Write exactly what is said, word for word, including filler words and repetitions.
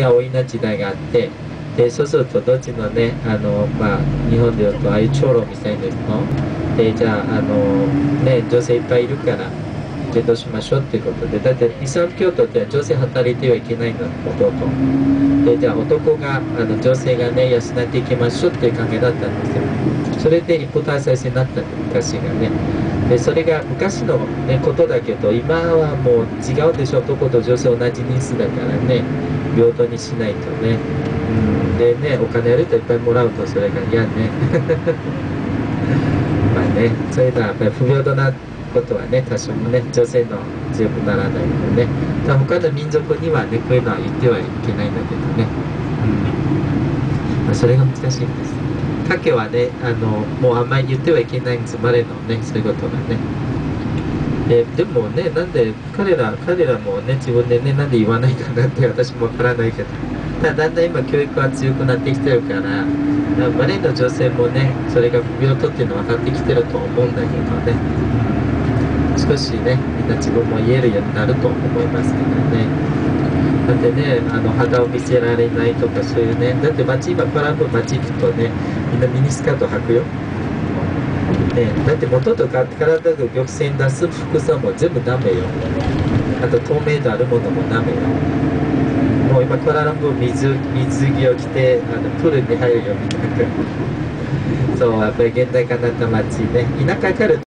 多いな時代があって、でそうするとどっちのね、あの、まあ、日本でいうとああいう長老みたいなので、じゃあ、あのね、女性いっぱいいるからじゃあどうしましょうっていうことで、だってイスラム教徒って女性働いてはいけないの、弟で、じゃあ男があの女性がね養っていきましょうっていう考えだったんですよ。それで一夫多妻制になった昔がね。でそれが昔の、ね、ことだけど、今はもう違うでしょ。男と女性同じ人数だからね、平等にしないとね。うん、でね、お金やるといっぱいもらうとそれが嫌ね。まあね、そういうのはやっぱり不平等なことはね、多少もね、女性の強くならないのでね。他の民族にはね、こういうのは言ってはいけないんだけどね。うん、まあ、それが難しいんです。家家はね、あの、もうあんまり言ってはいけないんです、生まれのね、そういうことがね。で、でもね、なんで、彼ら、彼らもね、自分でね、なんで言わないかなって私もわからないけど。ただ、だんだん今教育は強くなってきてるから、生まれの女性もね、それが不平等っていうの分かってきてると思うんだけどね。少しね、みんな自分も言えるようになると思いますけどね。だってね、あの肌を見せられないとかそういうね、だって街、今コランボ街行くとね、みんなミニスカート履くよ。ね、だって元とか体が玉線出す服装も全部ダメよ。あと透明度あるものもダメよ。もう今コラランボ水水着を着てあのプールに入るよみたいな。そう、やっぱり現代化になった街ね、田舎から